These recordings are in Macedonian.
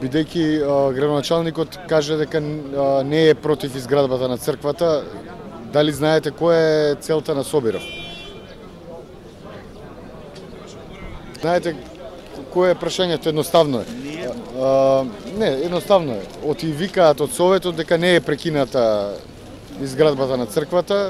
бидејќи градоначалникот каже дека не е против изградбата на црквата, дали знаете која е целта на собиров? Знаете кое е прашањето? Едноставно е. Не, едноставно е. Оти викаат од Советот дека не е прекината изградбата на црквата.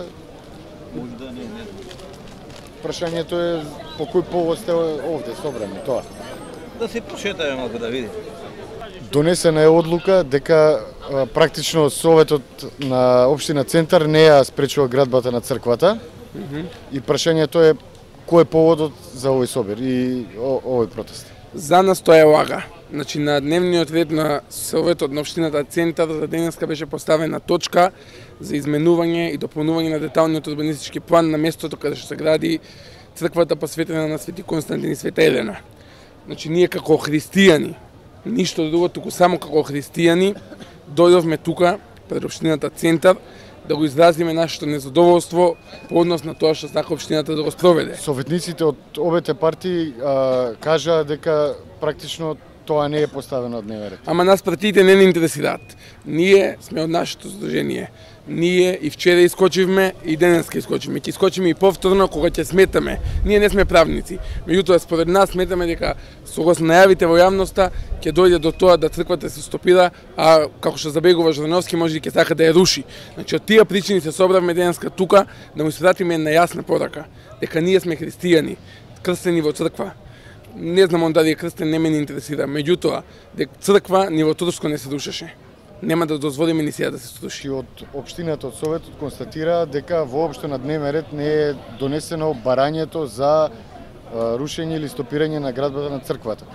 Прашањето е по кој повод сте овде собрани, тоа. Да се прошетаме малку да види. Донесена е одлука дека практично Советот на општина Центар не ја спречува градбата на црквата. И прашањето е кој е поводот за овој собир и овој протест. За нас тоа е лага. Значи на дневниот ред на Советот на општината Центар за денеска беше поставена точка за изменување и дополнување на деталниот урбанистички план на местото каде што се гради црквата посветена на Свети Константин и Света Елена. Значи ние како христијани, ништо друго, туку само како христијани, дојдовме тука пред општината Центар да го изразиме нашето незадоволство по однос на тоа што сака општината да го спроведе. Советниците од обете партии кажаа дека практично тоа не е поставено од дневен ред. Ама нас партиите не интересираат. Ние сме од нашето здружение. Ние и вчера искочивме и денеска искочивме. Ќе искочиме и повторно кога ќе сметаме. Ние не сме правници. Меѓутоа според нас сметаме дека согласно најавите во јавноста ќе дојде до тоа да црквата се стопира, а како што забегува Ждановски може и ќе сака да ја руши. Значи од тие причини се собравме денеска тука да му испратиме една јасна порака дека ние сме христијани, крстени во црква. Не знам он дали е крстен, не ме не интересира. Меѓутоа, дека црква ниво турско не се рушеше. Нема да дозволиме ни сега да се сруши. Од општината, од Советот констатира дека воопшто на дневен ред не е донесено барањето за рушење или стопирање на градбата на црквата.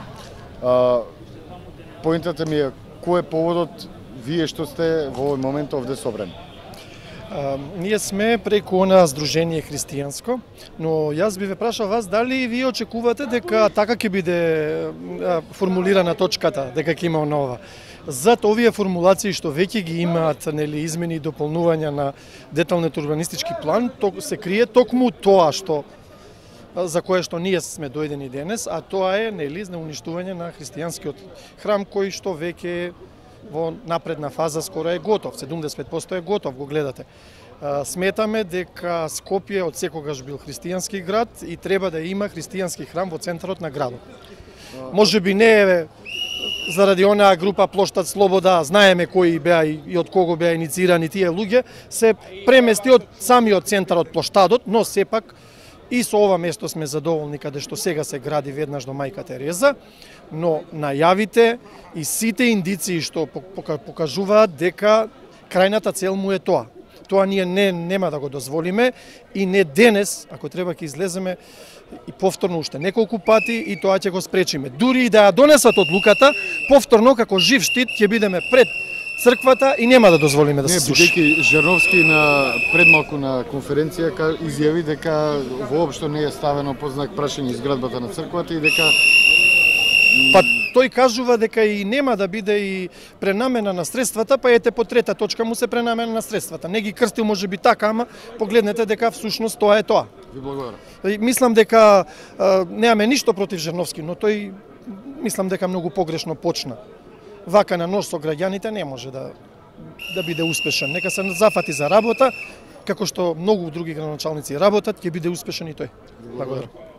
Поентата ми е кој е поводот вие што сте во овој момент овде собрани? Ние сме преку она здружение христијанско, но јас би ве прашал вас дали вие очекувате дека така ќе биде формулирана точката, дека ќе има нова. Зад овие формулации што веќе ги имаат нели измени и дополнувања на деталниот урбанистички план, се крие токму тоа што за кое што ние сме дојдени денес, а тоа е нели на уништување на христијанскиот храм кој што веќе во напредна фаза скоро е готов, 70% е готов, го гледате. Сметаме дека Скопје од секогаш бил христијански град и треба да има христијански храм во центарот на градот. Може би не е заради онаа група Плоштад Слобода, знаеме кои беа и од кого беа инициирани тие луѓе, се премести од самиот центар од Плоштадот, но сепак и со ова место сме задоволни каде што сега се гради веднаш до Мајка Тереза, но најавите и сите индиции што покажуваат дека крајната цел му е тоа. Тоа ние нема да го дозволиме и не денес, ако треба ќе излеземе и повторно уште неколку пати и тоа ќе го спречиме. Дури и да ја донесат одлуката, повторно како жив штит ќе бидеме пред црквата и нема да дозволиме да се сруши. Бидејќи Жирновски на предмалку на конференција изјави дека воопшто не е ставено под знак прашање изградбата на црквата и дека па тој кажува дека и нема да биде и пренамена на средствата, па ете по трета точка му се пренамена на средствата. Не ги крстил можеби така, ама погледнете дека всушност тоа е тоа. Ви благодарам. Мислам дека немаме ништо против Жирновски, но тој мислам дека многу погрешно почна. Вака на нож со граѓаните не може да биде успешен. Нека се зафати за работа, како што многу други градоначалници работат, ќе биде успешен и тој. Благодарам.